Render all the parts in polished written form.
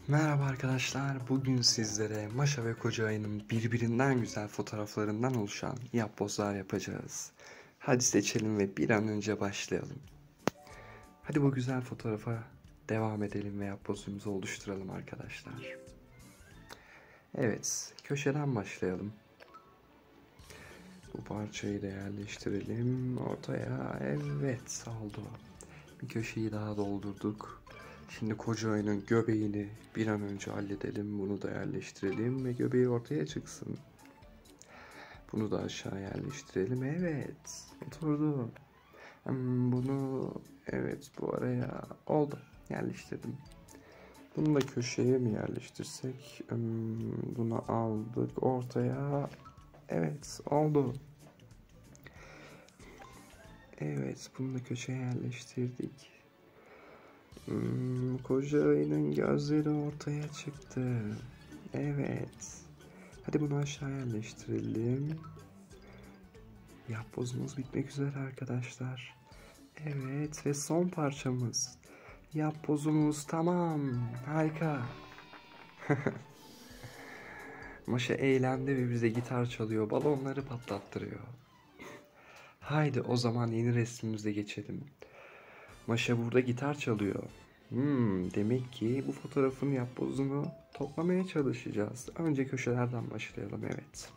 Merhaba arkadaşlar. Bugün sizlere Maşa ve Koca Ayı'nın birbirinden güzel fotoğraflarından oluşan yapbozlar yapacağız. Hadi seçelim ve bir an önce başlayalım. Hadi bu güzel fotoğrafa devam edelim ve yapbozumuzu oluşturalım arkadaşlar. Evet, köşeden başlayalım. Bu parçayı da yerleştirelim ortaya. Evet, oldu. Bir köşeyi daha doldurduk. Şimdi Koca Ayı'nın göbeğini bir an önce halledelim. Bunu da yerleştirelim ve göbeği ortaya çıksın. Bunu da aşağı yerleştirelim. Evet, oturdu. Bunu evet bu araya oldu. Yerleştirdim. Bunu da köşeye mi yerleştirsek? Bunu aldık ortaya. Evet, oldu. Evet, bunu da köşeye yerleştirdik. Koca Ayı'nın gözleri ortaya çıktı. Evet. Hadi bunu aşağı yerleştirelim. Yapbozumuz bitmek üzere arkadaşlar. Evet ve son parçamız. Yapbozumuz tamam. Harika. Maşa eğlendi ve bize gitar çalıyor. Balonları patlattırıyor. Haydi o zaman yeni resmimize geçelim. Maşa burada gitar çalıyor. Demek ki bu fotoğrafın yapbozunu toplamaya çalışacağız. Önce köşelerden başlayalım, evet.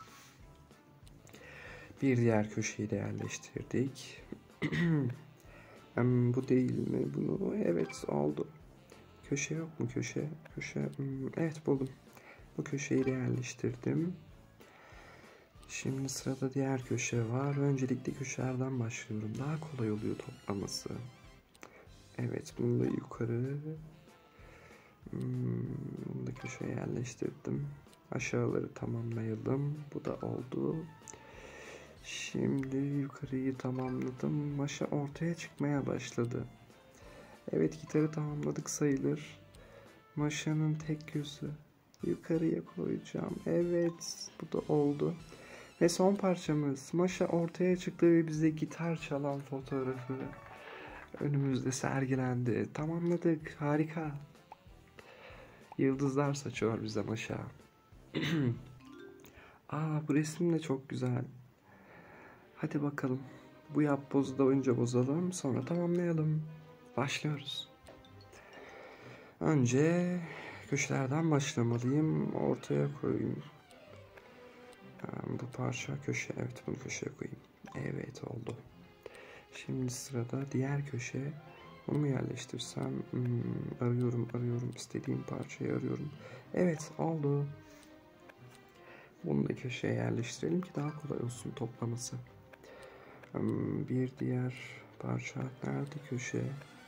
Bir diğer köşeyi de yerleştirdik. Bu değil mi? Bunu evet oldu. Köşe yok mu köşe? Evet buldum. Bu köşeyi de yerleştirdim. Şimdi sırada diğer köşe var. Öncelikle köşelerden başlıyorum. Daha kolay oluyor toplaması. Evet, bunu da yukarı. Bunu da köşeye yerleştirdim. Aşağıları tamamlayalım. Bu da oldu. Şimdi yukarıyı tamamladım. Maşa ortaya çıkmaya başladı. Evet, gitarı tamamladık sayılır. Maşa'nın tek gözü. Yukarıya koyacağım. Evet, bu da oldu. Ve son parçamız. Maşa ortaya çıktı ve bize gitar çalan fotoğrafı önümüzde sergilendi. Tamamladık. Harika. Yıldızlar saçıyor bize Maşa. Bu resim de çok güzel. Hadi bakalım. Bu yapbozu da önce bozalım, sonra tamamlayalım. Başlıyoruz. Önce köşelerden başlamalıyım. Ortaya koyayım. Bu parça köşe. Evet, bunu köşeye koyayım. Evet, oldu. Şimdi sırada diğer köşe. Onu mu yerleştirsem? Arıyorum. İstediğim parçayı arıyorum. Evet, oldu. Bunu da köşeye yerleştirelim ki daha kolay olsun toplaması. Bir diğer parça nerede köşe?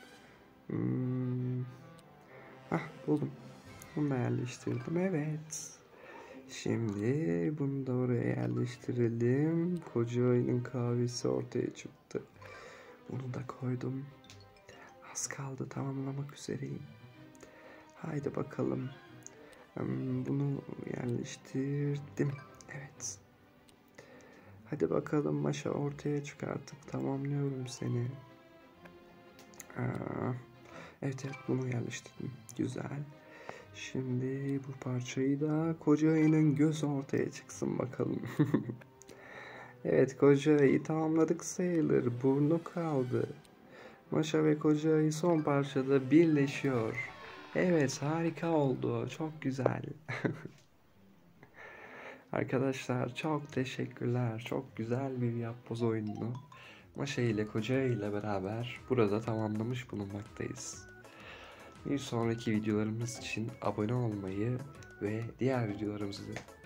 Buldum. Bunu da yerleştirdim. Evet. Şimdi bunu da oraya yerleştirelim. Koca Ayı'nın kahvesi ortaya çıktı. Bunu da koydum. Az kaldı, tamamlamak üzereyim. Haydi bakalım. Bunu yerleştirdim. Evet. Hadi bakalım Maşa, ortaya çık artık. Tamamlıyorum seni. Evet, bunu yerleştirdim. Güzel. Şimdi bu parçayı da Koca Ayı'nın gözü ortaya çıksın bakalım. Evet, Koca Ayı tamamladık sayılır. Burnu kaldı. Maşa ve Koca Ayı son parçada birleşiyor. Evet, harika oldu. Çok güzel. Arkadaşlar çok teşekkürler. Çok güzel bir yapboz oyununu Maşa ile Koca Ayı ile beraber burada tamamlamış bulunmaktayız. Bir sonraki videolarımız için abone olmayı ve diğer videolarımızı